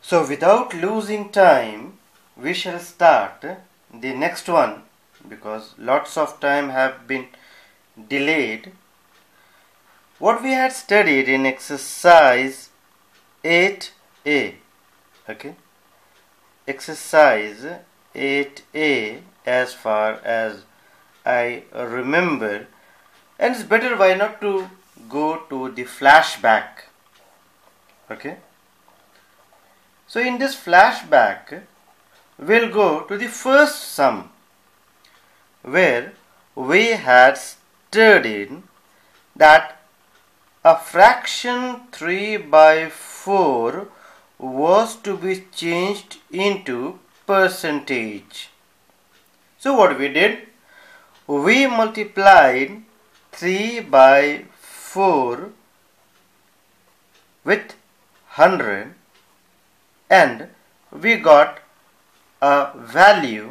So without losing time, we shall start the next one because lots of time have been delayed. What we had studied in exercise 8a, okay? Exercise 8a, as far as I remember, and it's better why not to go to the flashback, okay? So in this flashback, we'll go to the first sum where we had studied that a fraction 3 by 4 was to be changed into percentage. So what we did? We multiplied 3 by 4 with 100 and we got a value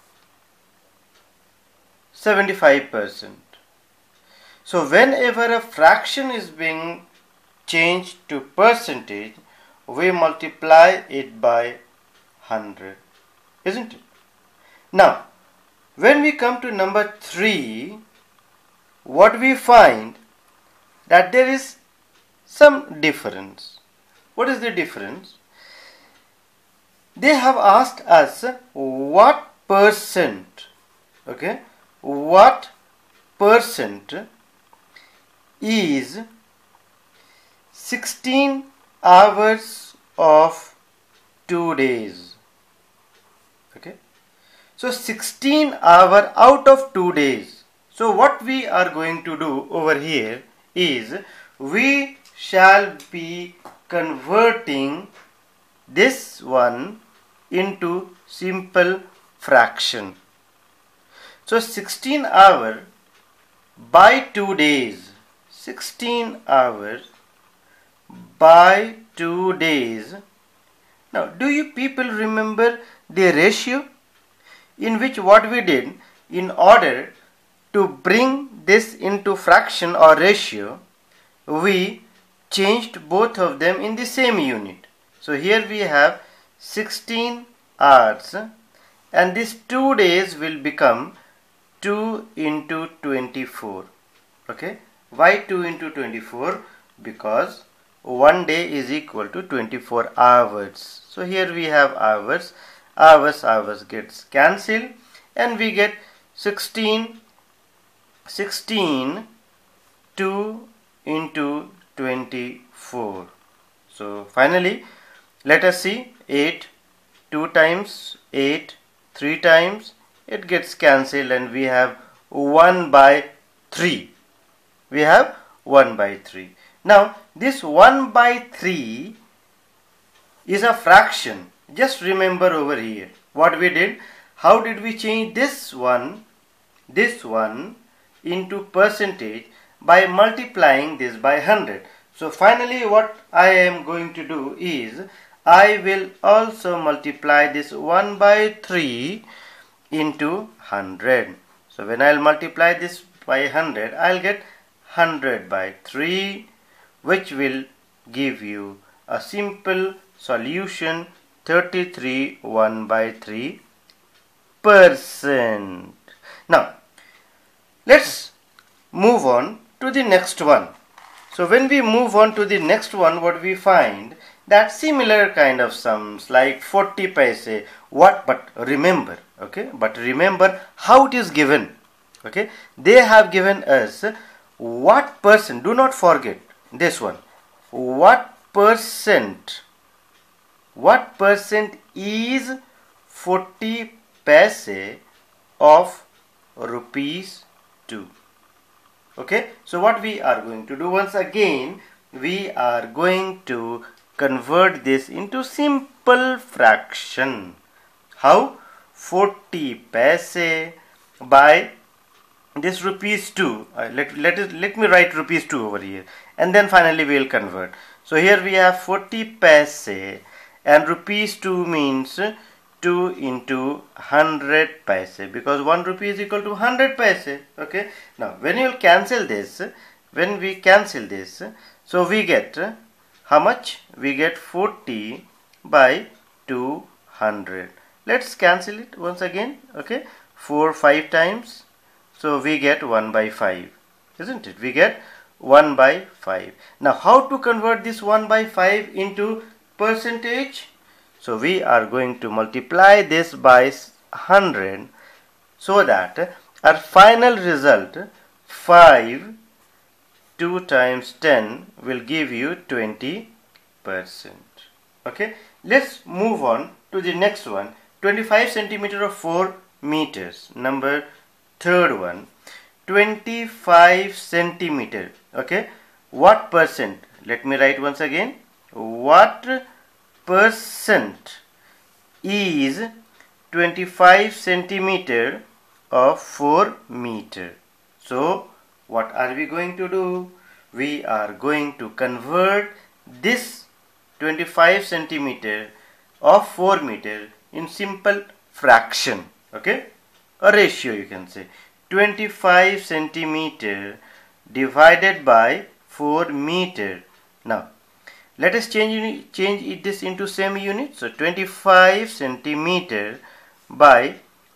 75%. So whenever a fraction is being changed to percentage, we multiply it by 100, isn't it? Now, when we come to number 3, what we find that there is some difference. What is the difference? They have asked us what percent, okay, what percent is 16 hours of 2 days, okay. So 16 hour out of 2 days. So what we are going to do over here is we shall be converting this one into simple fraction. So 16 hour by 2 days, 16 hours by 2 days. Now do you people remember the ratio in which what we did in order to bring this into fraction or ratio, we changed both of them in the same unit. So here we have 16 hours and these 2 days will become 2 into 24. Okay, why 2 into 24? Because 1 day is equal to 24 hours. So here we have hours, hours gets cancelled and we get 16 2 into 24. So finally let us see 8 2 times 8 3 times, it gets cancelled and we have 1 by 3. We have 1 by 3. Now this 1 by 3 is a fraction. Just remember over here what we did. How did we change this one into percentage? By multiplying this by 100. So finally what I am going to do is I will also multiply this 1 by 3 into 100. So when I will multiply this by 100, I will get 100 by 3, which will give you a simple solution, 33 1 by 3%. Now let's move on to the next one. So when we move on to the next one, what we find that similar kind of sums like 40 paise, but remember how it is given. Okay, they have given us what percent, do not forget this one, what percent is 40 paise of rupees 2. Okay, so what we are going to do, once again we are going to convert this into simple fraction. How? 40 paise by this rupees 2. Let me write rupees 2 over here and then finally we will convert. So here we have 40 paise and rupees 2 means 2 into 100 paise, because 1 rupee is equal to 100 paise. Okay, now when you cancel this, so we get how much? We get 40 by 200. Let's cancel it once again. Okay, 4 5 times, so we get 1 by 5, isn't it? We get 1 by 5. Now how to convert this 1 by 5 into percentage? So we are going to multiply this by 100, so that our final result 5 2 times 10 will give you 20%. Okay, let's move on to the next one. 25 centimeter of 4 meters. Number third one, 25 centimeter. Okay, what percent? Let me write once again. What percent is 25 centimeter of 4 meter? So what are we going to do? We are going to convert this 25 centimeter of 4 meter in simple fraction. Okay, a ratio you can say. 25 centimeter divided by 4 meter. Now let us change this into semi units. So 25 centimeter by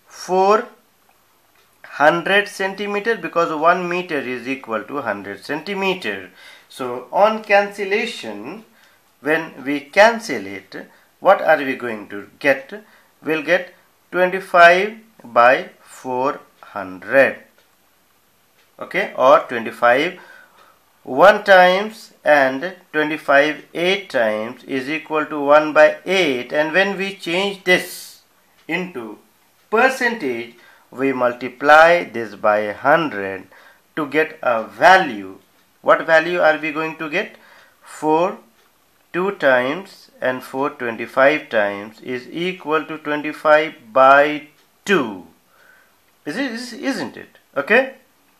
400 centimeter, because 1 meter is equal to 100 centimeter. So on cancellation, when we cancel it, what are we going to get? We'll get 25 by 400. Okay, or 25 1 times and 25 8 times is equal to 1 by 8. And when we change this into percentage, we multiply this by 100 to get a value. What value are we going to get? 4 2 times and 4 25 times is equal to 25 by 2. Isn't it? Okay,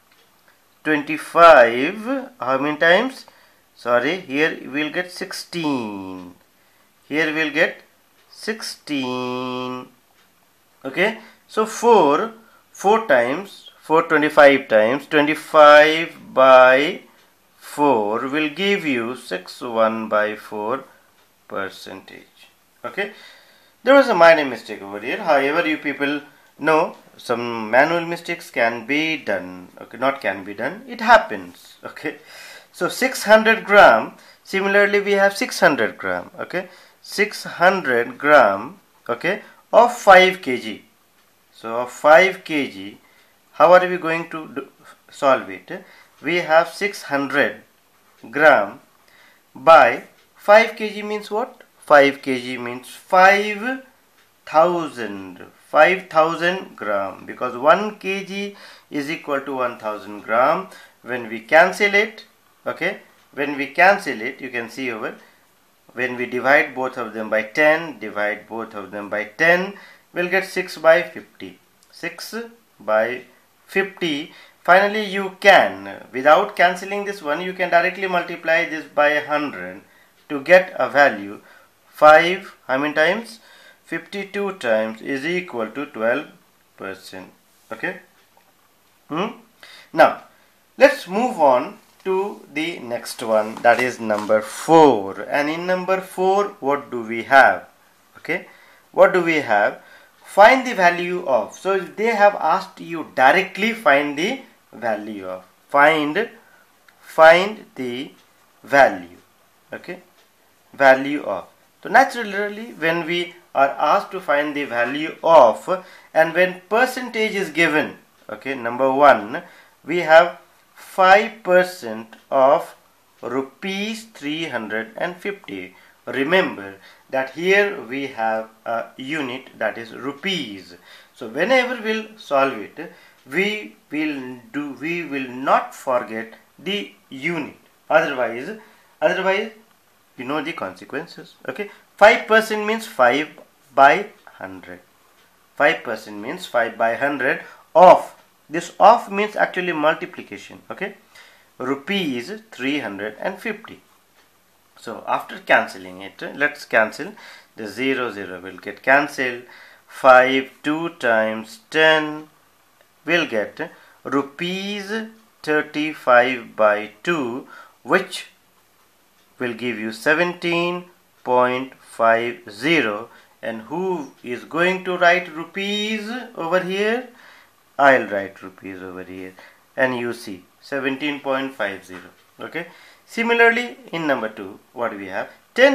25, how many times? Sorry, here we'll get 16. Here we'll get 16. Okay, so 4 times 4 25 times 25 by 4 will give you 61 by 4 percentage. Okay, there was a minor mistake over here. However, you people know some manual mistakes can be done. Okay, not can be done, it happens. Okay, so 600 gram, similarly we have 600 gram. Okay, 600 gram, okay, of 5 kg. So of 5 kg, how are we going to solve it? We have 600 gram by 5 kg means what? 5 kg means 5,000 gram, because 1 kg is equal to 1000 gram. When we cancel it, okay, when we cancel it, you can see over, when we divide both of them by 10, we'll get 6 by 50. 6 by 50. Finally, you can, without cancelling this one, you can directly multiply this by 100 to get a value. 5, how many times? 52 times is equal to 12%. Okay. Now, let's move on to the next one, that is number 4. And in number 4, what do we have? Okay, what do we have? Find the value of. So if they have asked you directly, find the value of. Find the value. Okay, value of. So naturally, when we are asked to find the value of, and when percentage is given, okay, number 1, we have 5% of rupees 350. Remember that here we have a unit, that is rupees. So whenever we'll solve it, we will not forget the unit. Otherwise you know the consequences. Okay, 5% means 5 by 100. 5% means 5 by 100 of. This of means actually multiplication. Okay, rupees 350. So after cancelling it, let's cancel. The 0 will get cancelled. 5 2 times 10 will get rupees 35 by 2, which will give you 17.5 17.50. And who is going to write rupees over here? I'll write rupees over here, and you see 17.50. Okay. Similarly, in number 2, what we have?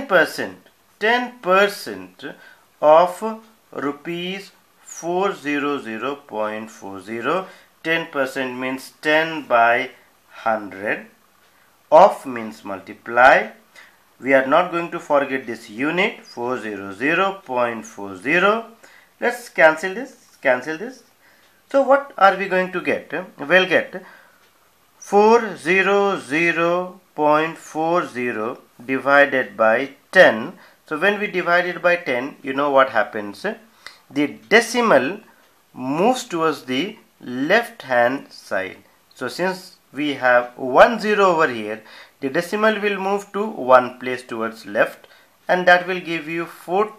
10% of rupees 400.40. 10% means 10 by 100. Of means multiply. We are not going to forget this unit, 400.40. Let's cancel this. So what are we going to get? We'll get 400.40 divided by 10. So when we divide it by 10, you know what happens? The decimal moves towards the left hand side. So since we have 10 over here, the decimal will move to one place towards left, and that will give you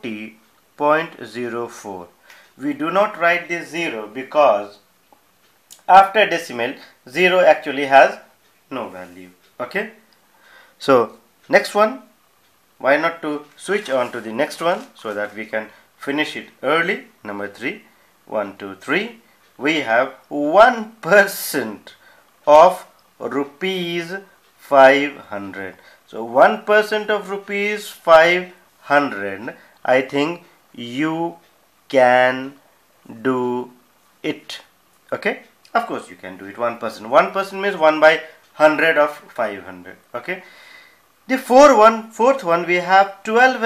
40.04. We do not write this 0 because after decimal 0 actually has no value. Okay. So next one, why not to switch on to the next one so that we can finish it early. Number 3, 1, 2, 3. We have 1% of rupees 500. So 1% of rupees 500. I think you can do it. Okay. Of course you can do it. 1%. 1% means 1 by 100 of 500. Okay. The fourth one, we have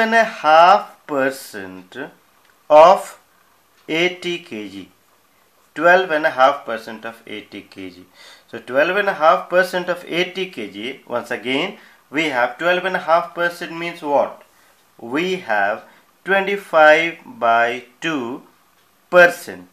12.5% of 80 kg. 12.5% of 80 kg. So 12.5% of 80 kg. Once again, we have 12.5% means what? We have 25 by 2 percent.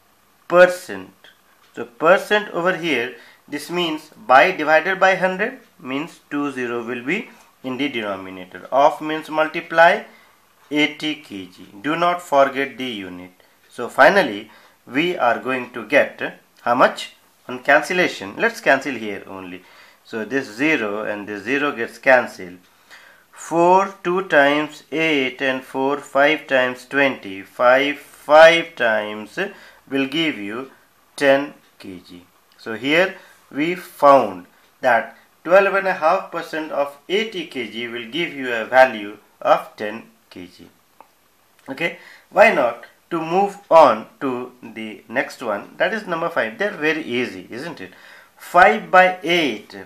So percent over here, this means by divided by 100 means 20 will be in the denominator. Of means multiply 80 kg. Do not forget the unit. So finally, we are going to get how much? On cancellation, let's cancel here only. So this 0 and this 0 gets cancelled. 4 2 times 8 and 4 5 times 20. 5 times will give you 10 kg. So here we found that 12.5% of 80 kg will give you a value of 10 kg. Okay, why not to move on to the next one, that is number 5. They're very easy, isn't it? 5 by 8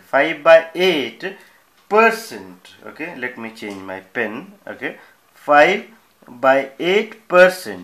percent. Okay, let me change my pen. Okay, 5 by 8%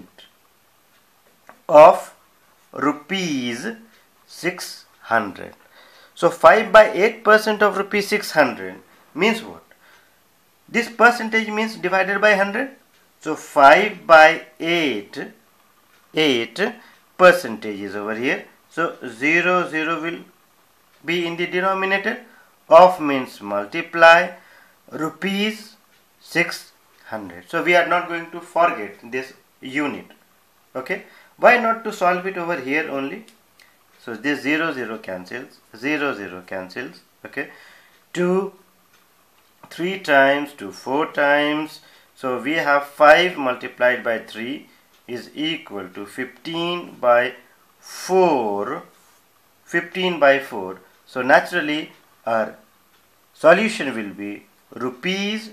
of rupees 600. So 5 by 8% of rupees 600 means what? This percentage means divided by 100. So 5 by 8 percentages over here. So 0 will be in the denominator. Of means multiply rupees 600. So we are not going to forget this unit. Okay. Why not to solve it over here only? So this 0 cancels. 0 cancels. Okay. 2 3 times to 4 times. So we have 5 multiplied by 3 is equal to 15 by 4. 15 by 4. So naturally our solution will be rupees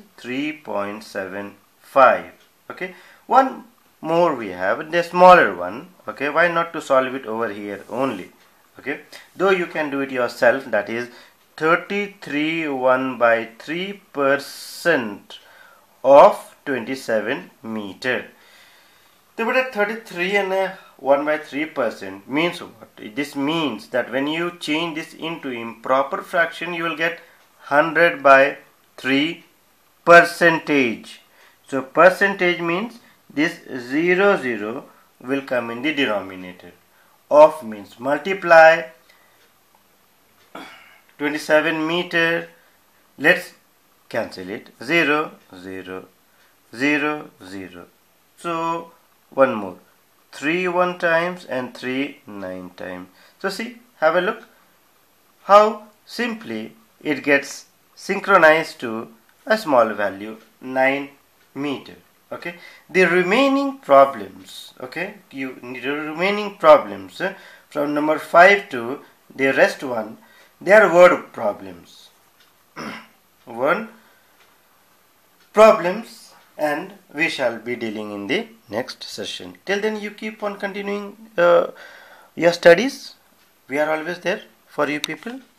3.75. Okay. One more we have, the smaller one. Okay. Why not to solve it over here only? Okay. Though you can do it yourself, that is 33 1 by 3% of 27 meter. So but 33 and 1 by 3% means what? This means that when you change this into improper fraction, you will get 100 by 3 percentage. So percentage means this 0 will come in the denominator. Of means multiply 27 meter. Let's cancel it. 0 0 0 0. So one more. 3 1 times and 3 9 times. So see, have a look how simply it gets synchronized to a small value 9 meter. Okay, the remaining problems, okay, the remaining problems from number 5 to the rest one, they are word problems. Word problems, and we shall be dealing in the next session. Till then, you keep on continuing your studies. We are always there for you people.